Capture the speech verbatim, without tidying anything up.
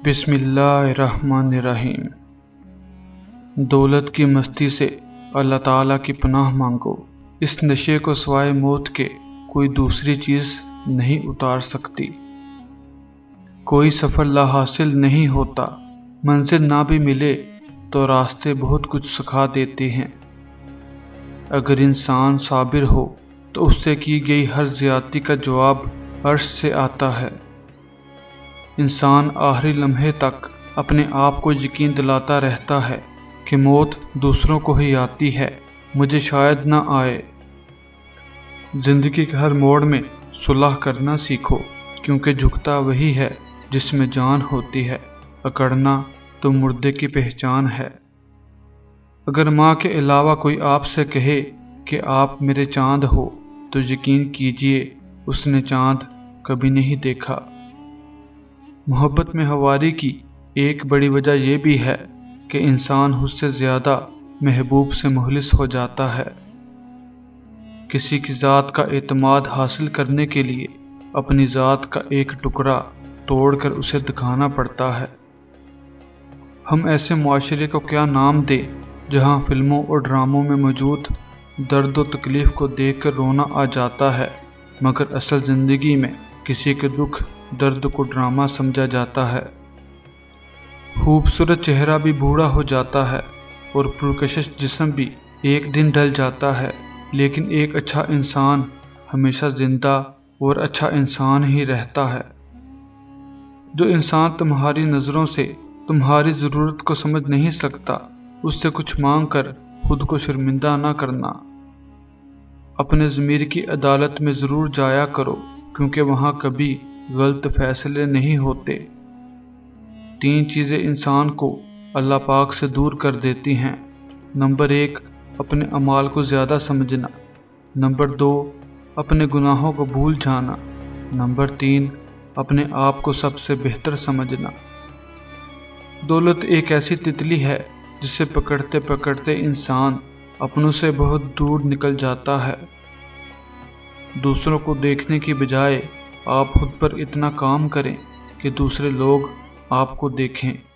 بسم اللہ الرحمن الرحیم۔ دولت کی مستی سے اللہ تعالیٰ کی پناہ مانگو، اس نشے کو سوائے موت کے کوئی دوسری چیز نہیں اتار سکتی۔ کوئی سفر لا حاصل نہیں ہوتا، منزل نہ بھی ملے تو راستے بہت کچھ سکھا دیتے ہیں۔ اگر انسان صابر ہو تو اس سے کی گئی ہر زیادتی کا جواب عرش سے آتا ہے۔ انسان آخری لمحے تک اپنے آپ کو یقین دلاتا رہتا ہے کہ موت دوسروں کو ہی آتی ہے، مجھے شاید نہ آئے۔ زندگی کے ہر موڑ میں صلح کرنا سیکھو، کیونکہ جھکتا وہی ہے جس میں جان ہوتی ہے، اکڑنا تو مردے کی پہچان ہے۔ اگر ماں کے علاوہ کوئی آپ سے کہے کہ آپ میرے چاند ہو تو یقین کیجئے اس نے چاند کبھی نہیں دیکھا۔ محبت میں ہواری کی ایک بڑی وجہ یہ بھی ہے کہ انسان حد سے زیادہ محبوب سے مخلص ہو جاتا ہے۔ کسی کی ذات کا اعتماد حاصل کرنے کے لیے اپنی ذات کا ایک ٹکڑا توڑ کر اسے دکھانا پڑتا ہے۔ ہم ایسے معاشرے کو کیا نام دیں جہاں فلموں اور ڈراموں میں موجود درد و تکلیف کو دیکھ کر رونا آ جاتا ہے، مگر اصل زندگی میں کسی کے دکھ درد کو ڈرامہ سمجھا جاتا ہے۔ خوبصورت چہرہ بھی بوڑھا ہو جاتا ہے اور پرکشش جسم بھی ایک دن ڈل جاتا ہے، لیکن ایک اچھا انسان ہمیشہ زندہ اور اچھا انسان ہی رہتا ہے۔ جو انسان تمہاری نظروں سے تمہاری ضرورت کو سمجھ نہیں سکتا، اس سے کچھ مانگ کر خود کو شرمندہ نہ کرنا۔ اپنے ضمیر کی عدالت میں ضرور جایا کرو، کیونکہ وہاں کبھی غلط فیصلے نہیں ہوتے۔ تین چیزیں انسان کو اللہ پاک سے دور کر دیتی ہیں۔ نمبر ایک، اپنے اعمال کو زیادہ سمجھنا۔ نمبر دو، اپنے گناہوں کو بھول جانا۔ نمبر تین، اپنے آپ کو سب سے بہتر سمجھنا۔ دولت ایک ایسی تتلی ہے جسے پکڑتے پکڑتے انسان اپنوں سے بہت دور نکل جاتا ہے۔ دوسروں کو دیکھنے کی بجائے آپ خود پر اتنا کام کریں کہ دوسرے لوگ آپ کو دیکھیں۔